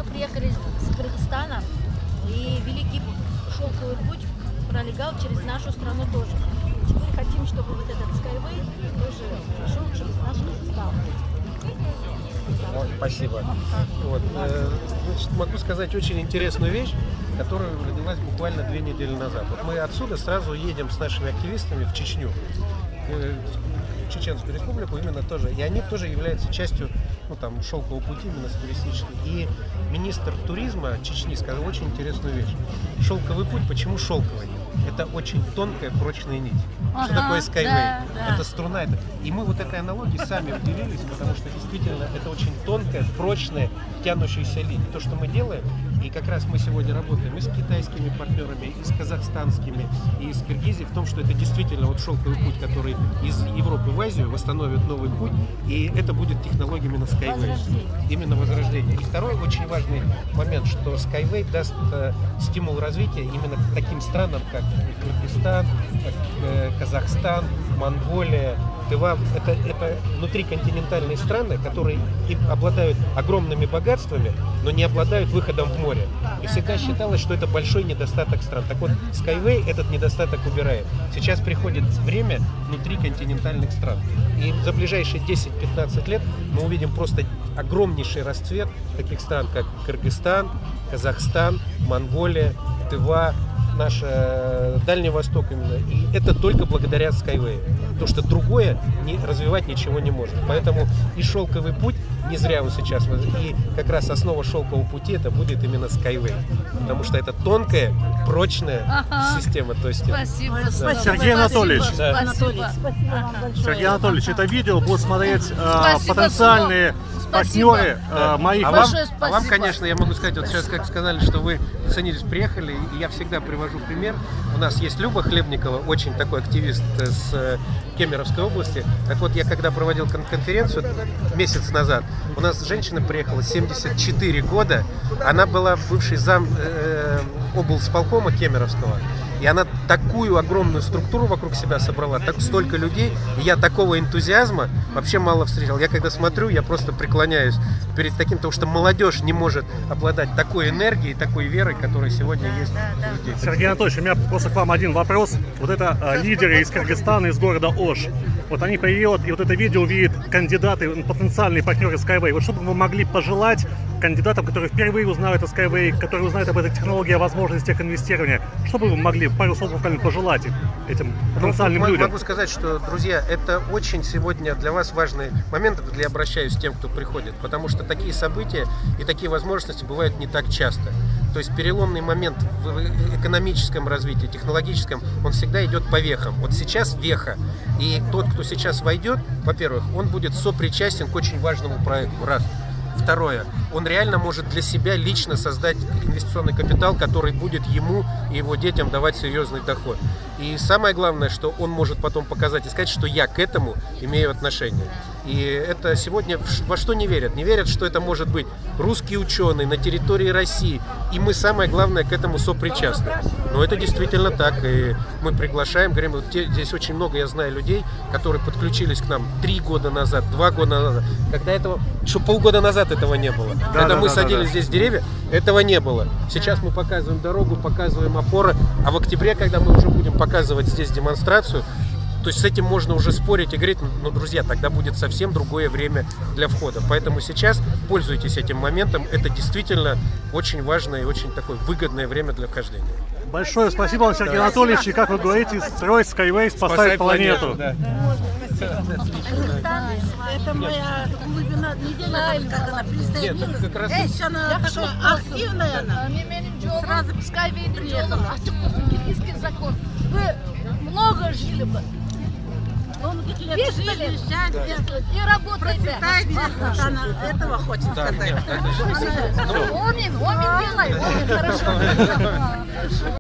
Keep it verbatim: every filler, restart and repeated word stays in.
Мы приехали с Кыргызстана, и великий шелковый путь пролегал через нашу страну тоже. Теперь хотим, чтобы вот этот Skyway тоже шел через наш Казахстан. Спасибо. Вот. Значит, могу сказать очень интересную вещь, которая родилась буквально две недели назад. Вот мы отсюда сразу едем с нашими активистами в Чечню, в Чеченскую республику именно тоже. И они тоже являются частью, ну, там, шелкового пути именно с туристической. И министр туризма Чечни сказал очень интересную вещь. Шелковый путь, почему шелковый? Это очень тонкая, прочная нить. Ага, что такое Skyway? Да, да. Это струна. Это... И мы вот этой аналогии сами удивились, потому что действительно это очень тонкая, прочная, тянущаяся линия. То, что мы делаем, и как раз мы сегодня работаем и с китайскими партнерами, и с казахстанскими, и с Киргизией, в том, что это действительно вот шелковый путь, который из Европы в Азию восстановит новый путь, и это будет технология именно Skyway. Возрождение. Именно возрождение. И второй очень важный момент, что Skyway даст э, стимул развития именно к таким странам, как Кыргызстан, как, э, Казахстан, Монголия, Тыва. Это, это внутриконтинентальные страны, которые и обладают огромными богатствами, но не обладают выходом в море. И всегда считалось, что это большой недостаток стран. Так вот, Skyway этот недостаток убирает. Сейчас приходит время внутриконтинентальных стран. И за ближайшие десять-пятнадцать лет мы увидим просто огромнейший расцвет таких стран, как Кыргызстан, Казахстан, Монголия, Тыва, наш э, Дальний Восток именно. И это только благодаря Skyway. Потому что другое не, развивать ничего не может. Поэтому и шелковый путь, не зря он сейчас, и как раз основа шелкового пути это будет именно Skyway. Потому что это тонкая, прочная ага. система. То есть, спасибо. Да. Спасибо. Сергей Анатольевич, Да. Спасибо. Спасибо. Сергей Анатольевич, это видео будут смотреть э, потенциальные партнеры э, моих. А вам, а вам, конечно, я могу сказать, вот сейчас как сказали, что вы ценились, приехали, и я всегда привожу пример. У нас есть Люба Хлебникова, очень такой активист с Кемеровской области. Так вот, я когда проводил конференцию месяц назад, у нас женщина приехала, семьдесят четыре года, она была бывшей зам э, облсполкома Кемеровского. И она такую огромную структуру вокруг себя собрала, так столько людей, и я такого энтузиазма вообще мало встречал. Я когда смотрю, я просто преклоняюсь перед таким, потому что молодежь не может обладать такой энергией, такой верой, которая сегодня есть у людей. Сергей Анатольевич, у меня просто к вам один вопрос. Вот это а, лидеры из Кыргызстана, из города Ош. Вот они приедут, и вот это видео увидят кандидаты, потенциальные партнеры Skyway. Вот что бы вы могли пожелать кандидатам, которые впервые узнают о Skyway, которые узнают об этой технологии, о возможностях инвестирования? Что бы вы могли пару слов пожелать этим потенциальным ну, людям? Могу сказать, что, друзья, это очень сегодня для вас важный момент, для обращаюсь к тем, кто приходит, потому что такие события и такие возможности бывают не так часто. То есть переломный момент в экономическом развитии, технологическом, он всегда идет по вехам. Вот сейчас веха, и тот, кто сейчас войдет, во-первых, он будет сопричастен к очень важному проекту. Раз. Второе, он реально может для себя лично создать инвестиционный капитал, который будет ему и его детям давать серьезный доход. И самое главное, что он может потом показать и сказать, что я к этому имею отношение. И это сегодня во что не верят? Не верят, что это может быть русский ученый на территории России. И мы, самое главное, к этому сопричастны. Но это действительно так. И мы приглашаем, говорим, вот здесь очень много, я знаю, людей, которые подключились к нам три года назад, два года назад. Когда этого, еще полгода назад этого не было. Да, Когда да, мы да, садились да, здесь деревья, этого не было. Сейчас мы показываем дорогу, показываем опоры. А в октябре, когда мы уже будем показывать здесь демонстрацию, то есть с этим можно уже спорить и говорить, ну, друзья, тогда будет совсем другое время для входа. Поэтому сейчас пользуйтесь этим моментом. Это действительно очень важное и очень такое выгодное время для вхождения. Большое спасибо вам, Сергей да. Анатольевич. И, как вы говорите, строить Skyway, спасать, спасать планету. планету да. Это моя глубина недели, как она присоединилась. Как раз... Еще она такая активная. Она. Сразу Skyway приехала. Киргизский закон. Вы много жили бы. Вежливее, и работайте. Она этого хочет сказать. Омин, омин делай, омин хорошо.